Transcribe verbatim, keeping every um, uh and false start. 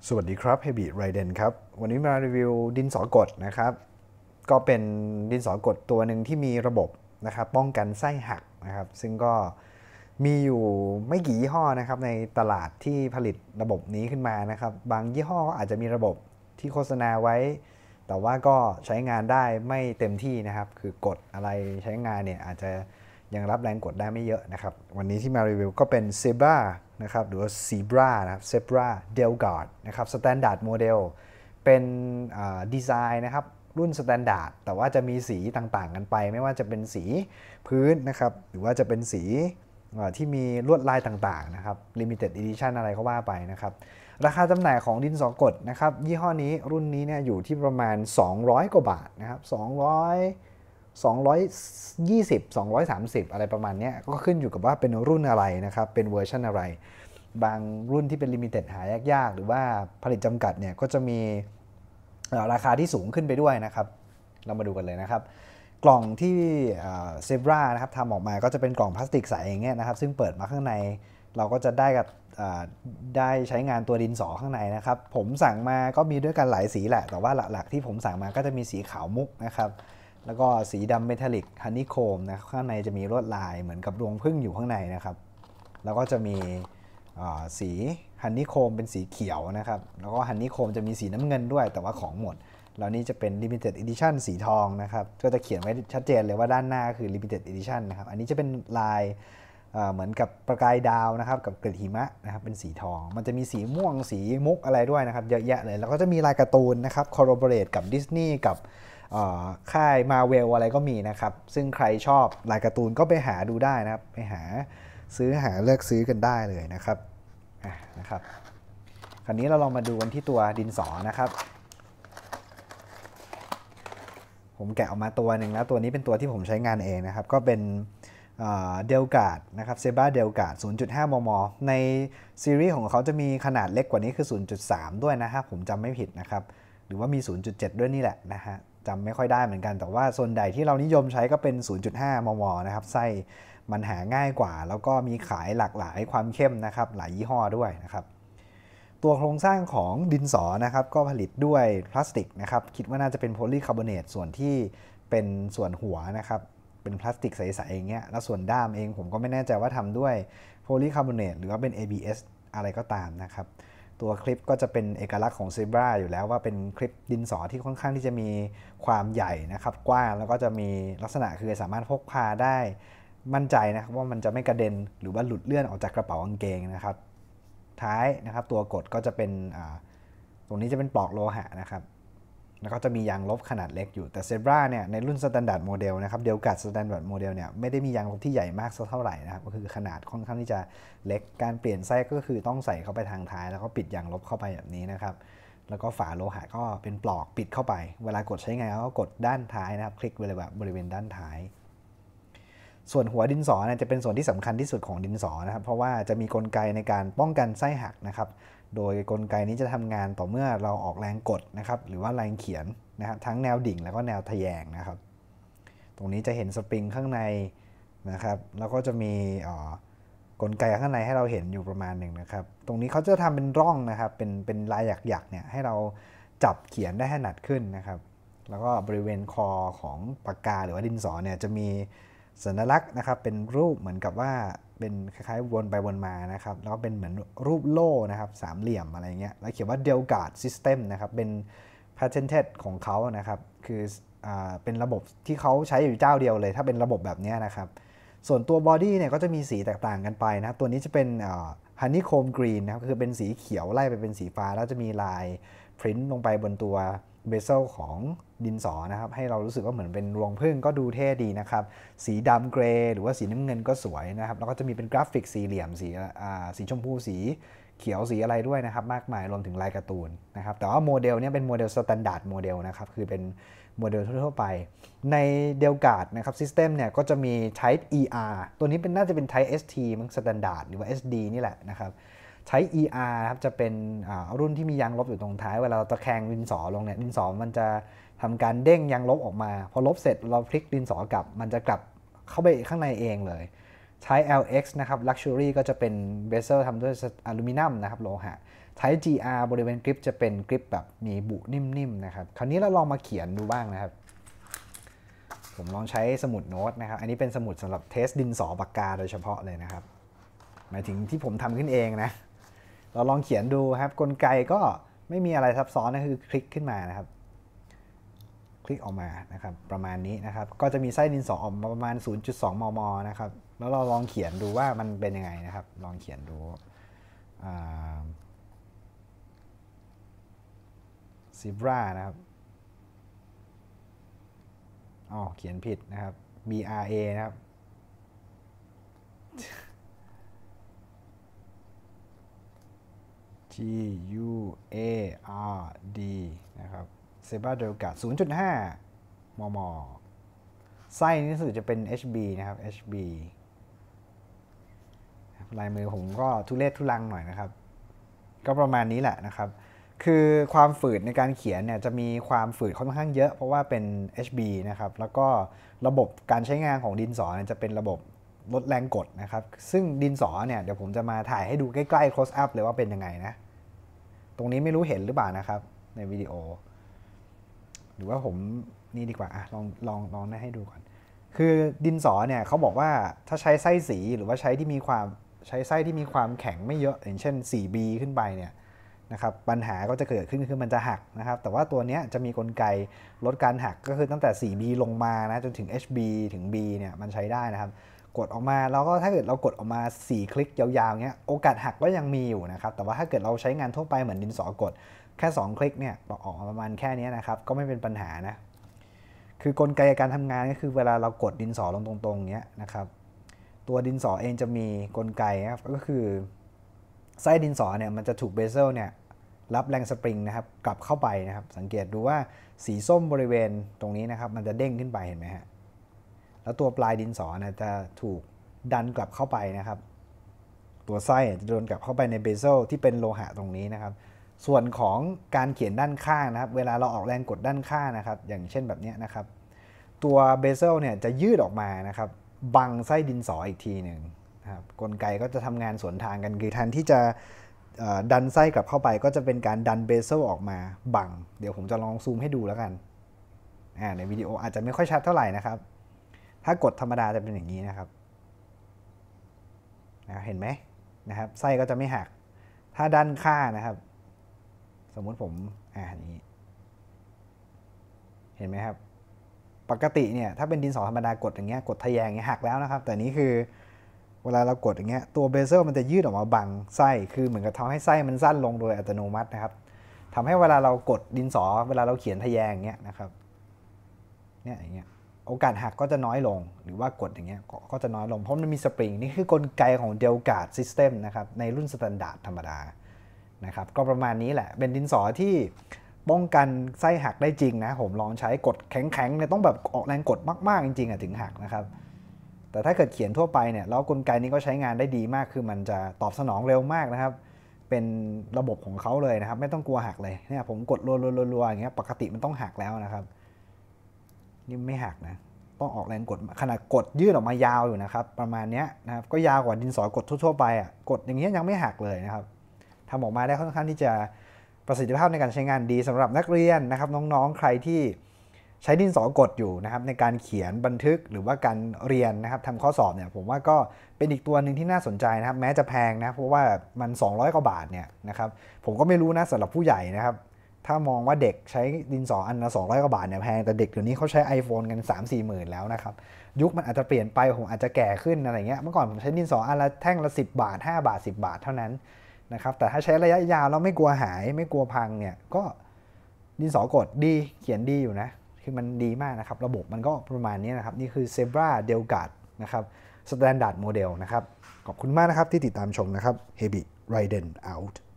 สวัสดีครับเฮบิไรเดนครับวันนี้มารีวิวดินสอกดนะครับก็เป็นดินสอกดตัวหนึ่งที่มีระบบนะครับป้องกันไส้หักนะครับซึ่งก็มีอยู่ไม่กี่ยี่ห้อนะครับในตลาดที่ผลิตระบบนี้ขึ้นมานะครับบางยี่ห้อก็อาจจะมีระบบที่โฆษณาไว้แต่ว่าก็ใช้งานได้ไม่เต็มที่นะครับคือกดอะไรใช้งานเนี่ยอาจจะยังรับแรงกดได้ไม่เยอะนะครับวันนี้ที่มารีวิวก็เป็น Zebra นะครับหรือว่า Zebra นะครับ Zebra Delgard นะครับ Standard Model เป็นดีไซน์นะครับรุ่น Standard แต่ว่าจะมีสีต่างๆกันไปไม่ว่าจะเป็นสีพื้นนะครับหรือว่าจะเป็นสีที่มีลวดลายต่างๆนะครับ Limited Edition อะไรก็ว่าไปนะครับราคาจำหน่ายของดินสอกดนะครับยี่ห้อนี้รุ่นนี้เนี่ยอยู่ที่ประมาณสองร้อยกว่าบาทนะครับสองร้อย สองร้อยยี่สิบ สองร้อยสามสิบอะไรประมาณนี้ก็ขึ้นอยู่กับว่าเป็นรุ่นอะไรนะครับเป็นเวอร์ชันอะไรบางรุ่นที่เป็นลิมิเต็ดหายากๆหรือว่าผลิตจำกัดเนี่ยก็จะมีราคาที่สูงขึ้นไปด้วยนะครับเรามาดูกันเลยนะครับกล่องที่เซบรานะครับทำออกมาก็จะเป็นกล่องพลาสติกใสอย่างเงี้ยนะครับซึ่งเปิดมาข้างในเราก็จะได้กับได้ใช้งานตัวดินสอข้างในนะครับผมสั่งมาก็มีด้วยกันหลายสีแหละแต่ว่าหลักๆที่ผมสั่งมาก็จะมีสีขาวมุกนะครับแล้วก็สีดำเมทัลลิกฮันนี่โคมนะข้างในจะมีลวดลายเหมือนกับรวงผึ้งอยู่ข้างในนะครับแล้วก็จะมีสีฮันนี่โคมเป็นสีเขียวนะครับแล้วก็ฮันนี่โคมจะมีสีน้ำเงินด้วยแต่ว่าของหมดแล้วนี่จะเป็น Limited Edition สีทองนะครับก็จะเขียนไว้ชัดเจนเลยว่าด้านหน้าคือ Limited Edition นะครับอันนี้จะเป็นลายเหมือนกับประกายดาวนะครับกับเกล็ดหิมะนะครับเป็นสีทองมันจะมีสีม่วงสีมุกอะไรด้วยนะครับเยอะแยะเลยแล้วก็จะมีลายการ์ตูนนะครับคอลลาบอเรทกับดิสนีย์กับค่ายมาเวลอะไรก็มีนะครับซึ่งใครชอบลายการ์ตูนก็ไปหาดูได้นะครับไปหาซื้อหาเลือกซื้อกันได้เลยนะครับนะครับคราวนี้เราลองมาดูกันที่ตัวดินสอนะครับผมแกะออกมาตัวหนึ่งแล้วตัวนี้เป็นตัวที่ผมใช้งานเองนะครับก็เป็นเดลการ์ดนะครับเซบราเดลการ์ด ศูนย์จุดห้า มม. ในซีรีส์ของเขาจะมีขนาดเล็กกว่านี้คือ ศูนย์จุดสาม ด้วยนะครับผมจำไม่ผิดนะครับหรือว่ามี ศูนย์จุดเจ็ด ด้วยนี่แหละนะฮะจำไม่ค่อยได้เหมือนกันแต่ว่าส่วนใหญ่ที่เรานิยมใช้ก็เป็น ศูนย์จุดห้า มม. นะครับไส้มันหาง่ายกว่าแล้วก็มีขายหลากหลายความเข้มนะครับหลายยี่ห้อด้วยนะครับตัวโครงสร้างของดินสอนะครับก็ผลิตด้วยพลาสติกนะครับคิดว่าน่าจะเป็นโพลีคาร์บอเนตส่วนที่เป็นส่วนหัวนะครับเป็นพลาสติกใสๆอย่างเงี้ยแล้วส่วนด้ามเองผมก็ไม่แน่ใจว่าทำด้วยโพลีคาร์บอเนตหรือว่าเป็น เอ บี เอส อะไรก็ตามนะครับตัวคลิปก็จะเป็นเอกลักษณ์ของเซบราอยู่แล้วว่าเป็นคลิปดินสอที่ค่อนข้างที่จะมีความใหญ่นะครับกว้างแล้วก็จะมีลักษณะคือสามารถพกพาได้มั่นใจนะครับว่ามันจะไม่กระเด็นหรือว่าหลุดเลื่อนออกจากกระเป๋ากางเกงนะครับท้ายนะครับตัวกดก็จะเป็นตรงนี้จะเป็นปลอกโลหะนะครับแล้วก็จะมียางลบขนาดเล็กอยู่แต่ Zebra เนี่ยในรุ่น Standard Model นะครับ Delgard Standard Model เนี่ยไม่ได้มียางลบที่ใหญ่มากสักเท่าไหร่นะครับก็คือขนาดค่อนข้างที่จะเล็กการเปลี่ยนไส้ก็คือต้องใส่เข้าไปทางท้ายแล้วก็ปิดยางลบเข้าไปแบบนี้นะครับแล้วก็ฝาโลหะก็เป็นปลอกปิดเข้าไปเวลากดใช้งานก็กดด้านท้ายนะครับคลิกบริเวณบริเวณด้านท้ายส่วนหัวดินสอเนี่ยจะเป็นส่วนที่สำคัญที่สุดของดินสอนะครับเพราะว่าจะมีกลไกในการป้องกันไส้หักนะครับโดยกลไกนี้จะทำงานต่อเมื่อเราออกแรงกดนะครับหรือว่าแรงเขียนนะครับทั้งแนวดิ่งแล้วก็แนวทะแยงนะครับตรงนี้จะเห็นสปริงข้างในนะครับแล้วก็จะมีกลไกข้างในให้เราเห็นอยู่ประมาณหนึ่งนะครับตรงนี้เขาจะทำเป็นร่องนะครับเป็นเป็นลายหยักๆเนี่ยให้เราจับเขียนได้ถนัดขึ้นนะครับแล้วก็บริเวณคอของปากกาหรือว่าดินสอเนี่ยจะมีสัญลักษณ์นะครับเป็นรูปเหมือนกับว่าเป็นคล้ายๆวนไปวนมานะครับแล้วก็เป็นเหมือนรูปโล่นะครับสามเหลี่ยมอะไรเงี้ยแล้วเขียนว่า Delgard System นะครับเป็น patented ของเขานะครับคืออเป็นระบบที่เขาใช้อยู่เจ้าเดียวเลยถ้าเป็นระบบแบบนี้นะครับส่วนตัวบอดี้เนี่ยก็จะมีสีแตกต่างกันไปนะครับตัวนี้จะเป็น honeycomb green นะครับคือเป็นสีเขียวไล่ไปเป็นสีฟ้าแล้วจะมีลายพิมพ์ลงไปบนตัวเบเซลของดินสอนะครับให้เรารู้สึกว่าเหมือนเป็นรวงผึ้งก็ดูเท่ดีนะครับสีดำเกรย์หรือว่าสีน้ำเงินก็สวยนะครับแล้วก็จะมีเป็นกราฟิกสี่เหลี่ยมสีสีชมพูสีเขียวสีอะไรด้วยนะครับมากมายรวมถึงลายการ์ตูนนะครับแต่ว่าโมเดลนี้เป็นโมเดลสแตนดาร์ดโมเดลนะครับคือเป็นโมเดลทั่วไปใน Delgard นะครับ System เนี่ยก็จะมี Type อี อาร์ ตัวนี้เป็นน่าจะเป็น Type เอส ที มั้ง Standard หรือว่า เอส ดี นี่แหละนะครับใช้ อี อาร์ ครับจะเป็นรุ่นที่มียางลบอยู่ตรงท้ายเวลาเราตะแคงดินสอลงเนี่ยดินสอมันจะทำการเด้งยางลบออกมาพอลบเสร็จเราพลิกดินสอกลับมันจะกลับเข้าไปข้างในเองเลยใช้ แอล เอ็กซ์ นะครับ Luxury ก็จะเป็นเบเซลทำด้วยอลูมิเนียมนะครับโลหะ Type จี อาร์ บริเวณกริปจะเป็นกริปแบบมีบุนิ่มๆนะครับคราวนี้เราลองมาเขียนดูบ้างนะครับผมลองใช้สมุดโน้ตนะครับอันนี้เป็นสมุดสำหรับเทสดินสอปากกาโดยเฉพาะเลยนะครับหมายถึงที่ผมทำขึ้นเองนะเราลองเขียนดูครับกลไกก็ไม่มีอะไรซับซ้อนนะคือคลิกขึ้นมานะครับคลิกออกมานะครับประมาณนี้นะครับก็จะมีไส้ดินสอออกมาประมาณ ศูนย์จุดสอง มมนะครับแล้วเราลองเขียนดูว่ามันเป็นยังไงนะครับลองเขียนดูซีบรานะครับอ๋อเขียนผิดนะครับ B R A นะครับ G U A R D นะครับเซบราเดลกาด ศูนย์จุดห้า มมไส้นี่สุดจะเป็น H B นะครับ H B ลายมือผมก็ทุเรศทุลังหน่อยนะครับก็ประมาณนี้แหละนะครับคือความฝืดในการเขียนเนี่ยจะมีความฝืดค่อนข้างเยอะเพราะว่าเป็น H B นะครับแล้วก็ระบบการใช้งานของดินสอเนี่ยจะเป็นระบบลดแรงกดนะครับซึ่งดินสอเนี่ยเดี๋ยวผมจะมาถ่ายให้ดูใกล้ๆ close up เลยว่าเป็นยังไงนะตรงนี้ไม่รู้เห็นหรือเปล่านะครับในวิดีโอหรือว่าผมนี่ดีกว่าอ่ะลองลองลองให้ดูก่อนคือดินสอเนี่ยเขาบอกว่าถ้าใช้ไส้สีหรือว่าใช้ที่มีความใช้ไส้ที่มีความแข็งไม่เยอะอย่างเช่น โฟร์ บี ขึ้นไปเนี่ยนะครับปัญหาก็จะเกิดขึ้นคือมันจะหักนะครับแต่ว่าตัวนี้จะมีกลไกลดการหักก็คือตั้งแต่ โฟร์ บี ลงมานะจนถึง H B ถึง B เนี่ยมันใช้ได้นะครับกดออกมาแล้วก็ถ้าเกิดเรากดออกมาสี่คลิกยาวๆเงี้ยโอกาสหักก็ยังมีอยู่นะครับแต่ว่าถ้าเกิดเราใช้งานทั่วไปเหมือนดินสอกดแค่สองคลิกเนี่ยออกมาประมาณแค่นี้นะครับก็ไม่เป็นปัญหานะคือกลไกการทำงานก็คือเวลาเรากดดินสอลงตรงๆเงี้ยนะครับตัวดินสอเองจะมีกลไกครับก็คือไส้ดินสอเนี่ยมันจะถูกเบเซลเนี่ยรับแรงสปริงนะครับกลับเข้าไปนะครับสังเกตดูว่าสีส้มบริเวณตรงนี้นะครับมันจะเด้งขึ้นไปเห็นไหมฮะแล้วตัวปลายดินสอนะจะถูกดันกลับเข้าไปนะครับตัวไส้จะโดนกลับเข้าไปในเบเซลที่เป็นโลหะตรงนี้นะครับส่วนของการเขียนด้านข้างนะครับเวลาเราออกแรงกดด้านข้างนะครับอย่างเช่นแบบนี้นะครับตัวเบเซลเนี่ยจะยืดออกมานะครับบังไส้ดินสออีกทีหนึ่งนะครับกลไกก็จะทำงานสวนทางกันคือแทนที่จะดันไส้กลับเข้าไปก็จะเป็นการดันเบเซลออกมาบังเดี๋ยวผมจะลองซูมให้ดูแล้วกันในวิดีโออาจจะไม่ค่อยชัดเท่าไหร่นะครับถ้ากดธรรมดาจะเป็นอย่างนี้นะครับเห็นไหมนะครับไส้ก็จะไม่หักถ้าด้านข้างนะครับสมมุติผมอ่านี้เห็นไหมครับปกติเนี่ยถ้าเป็นดินสอธรรมดากดอย่างเงี้ยกดทะแยงอย่างเงี้ยหักแล้วนะครับแต่นี้คือเวลาเรากดอย่างเงี้ยตัวเบเซลมันจะยืดออกมาบังไส้คือเหมือนกับทำให้ไส้มันสั้นลงโดยอัตโนมัตินะครับทำให้เวลาเรากดดินสอเวลาเราเขียนทะแยงอย่างเงี้ยนะครับเนี่ยอย่างเงี้ยโอกาสหักก็จะน้อยลงหรือว่ากดอย่างเงี้ยก็จะน้อยลงเพราะมันมีสปริงนี่คือกลไกของ Delgard System นะครับในรุ่นสแตนดาร์ดธรรมดานะครับก็ประมาณนี้แหละเป็นดินสอที่ป้องกันไส้หักได้จริงนะผมลองใช้กดแข็งๆเนี่ยต้องแบบออกแรงกดมากๆจริงๆอ่ะถึงหักนะครับแต่ถ้าเกิดเขียนทั่วไปเนี่ยแล้วกลไกนี้ก็ใช้งานได้ดีมากคือมันจะตอบสนองเร็วมากนะครับเป็นระบบของเขาเลยนะครับไม่ต้องกลัวหักเลยเนี่ยผมกดรัวๆๆอย่างเงี้ยปกติมันต้องหักแล้วนะครับนี่ไม่หักนะต้องออกแรงกดขนาดกดยืดออกมายาวอยู่นะครับประมาณนี้นะครับก็ยาวกว่าดินสอกดทั่วๆไปอ่ะกดอย่างเงี้ยยังไม่หักเลยนะครับทำออกมาได้ค่อนข้างที่จะประสิทธิภาพในการใช้งานดีสำหรับนักเรียนนะครับน้องๆใครที่ใช้ดินสอกดอยู่นะครับในการเขียนบันทึกหรือว่าการเรียนนะครับทำข้อสอบเนี่ยผมว่าก็เป็นอีกตัวหนึ่งที่น่าสนใจนะครับแม้จะแพงนะเพราะว่ามันสองร้อยกว่าบาทเนี่ยนะครับผมก็ไม่รู้นะสำหรับผู้ใหญ่นะครับถ้ามองว่าเด็กใช้ดินสออันละสองร้อยกว่าบาทเนี่ยแพงแต่เด็กเดี๋ยวนี้เขาใช้ iPhone กัน สามสี่ หมื่นแล้วนะครับยุคมันอาจจะเปลี่ยนไปผมอาจจะแก่ขึ้นอะไรเงี้ยเมื่อก่อนผมใช้ดินสออันละแท่งละสิบบาทห้าบาทสิบบาทเท่านั้นนะครับแต่ถ้าใช้ระยะยาวแล้วไม่กลัวหายไม่กลัวพังเนี่ยก็ดินสอกดดีเขียนดีอยู่นะคือมันดีมากนะครับระบบมันก็ประมาณนี้นะครับนี่คือ Zebra Delgard นะครับ Standard Model นะครับขอบคุณมากนะครับที่ติดตามชมนะครับ Hebi Raiden out